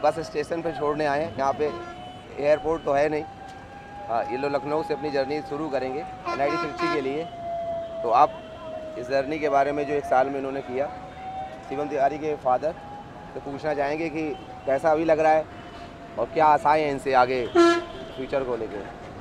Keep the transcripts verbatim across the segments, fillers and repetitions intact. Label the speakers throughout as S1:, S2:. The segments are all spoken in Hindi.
S1: बस स्टेशन पे छोड़ने आए हैं। यहाँ पे एयरपोर्ट तो है नहीं। हाँ, ये लोग लखनऊ से अपनी जर्नी शुरू करेंगे एन आई टी त्रिची के लिए। तो आप इस जर्नी के बारे में जो एक साल में इन्होंने किया, शिवम तिवारी के फादर तो पूछना चाहेंगे कि कैसा अभी लग रहा है और क्या आशाएं हैं इनसे आगे फ्यूचर को लेकर?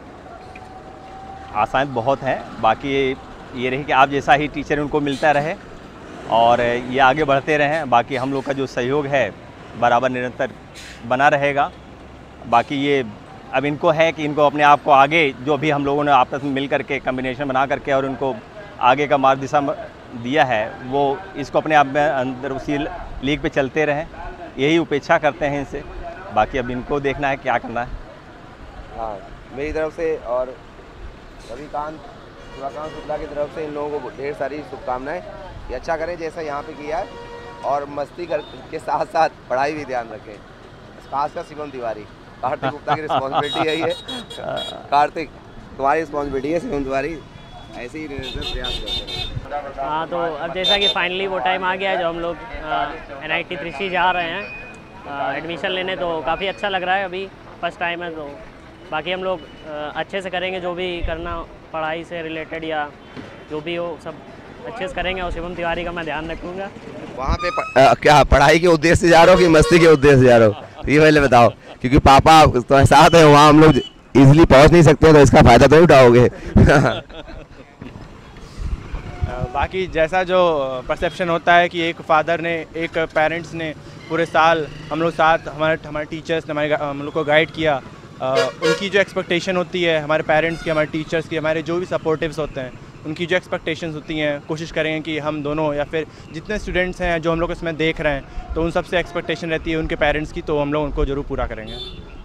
S2: आशाएं बहुत हैं, बाकी ये रही कि आप जैसा ही टीचर उनको मिलता रहे और ये आगे बढ़ते रहें। बाकी हम लोग का जो सहयोग है बराबर निरंतर बना रहेगा। बाकी ये अब इनको है कि इनको अपने आप को आगे, जो भी हम लोगों ने आपस में मिल करके कम्बिनेशन बना करके और उनको आगे का मार्ग दिशा दिया है, वो इसको अपने आप में अंदर उसी लीग पे चलते रहें, यही उपेक्षा करते हैं इनसे। बाकी अब इनको देखना है क्या करना है।
S1: हाँ, मेरी तरफ से और रविकांत शिवाकांत शुक्ला की तरफ से इन लोगों को ढेर सारी शुभकामनाएं। ये अच्छा करें जैसा यहाँ पे किया है और मस्ती कर के साथ साथ पढ़ाई भी ध्यान रखें। खासकर शिवम तिवारी, कार्तिक गुप्ता की रिस्पॉन्सिबिलिटी है ये। कार्तिक, तुम्हारी रिस्पॉन्सिबिलिटी है, शिवम तिवारी ऐसे ही निरंतर प्रयास करते हैं।
S3: हाँ, तो अब जैसा कि फाइनली वो टाइम आ गया है जो हम लोग एन आई टी त्रिची जा रहे हैं एडमिशन लेने, तो काफ़ी अच्छा लग रहा है। अभी फर्स्ट टाइम है, तो बाकी हम लोग अच्छे से करेंगे, जो भी करना पढ़ाई से रिलेटेड या जो भी हो सब अच्छे से करेंगे। और शिवम तिवारी का मैं ध्यान रखूँगा।
S1: वहाँ पे प, आ, क्या पढ़ाई के उद्देश्य से जा रहे हो कि मस्ती के उद्देश्य से जा रहे हो, ये पहले बताओ। क्योंकि पापा तो साथ है वहाँ, हम लोग इजीली पहुँच नहीं सकते, तो इसका फ़ायदा तो उठाओगे।
S4: बाकी जैसा जो परसेप्शन होता है कि एक फादर ने, एक पेरेंट्स ने पूरे साल हम लोग साथ, हमारे हमारे टीचर्स ने हमारे हम लोग को गाइड किया, आ, उनकी जो एक्सपेक्टेशन होती है हमारे पेरेंट्स की, हमारे टीचर्स की, हमारे जो भी सपोर्टिव्स होते हैं, उनकी जो एक्सपेक्टेशंस होती हैं, कोशिश करेंगे कि हम दोनों या फिर जितने स्टूडेंट्स हैं जो हम लोग इसमें देख रहे हैं, तो उन सबसे एक्सपेक्टेशन रहती है उनके पेरेंट्स की, तो हम लोग उनको ज़रूर पूरा करेंगे।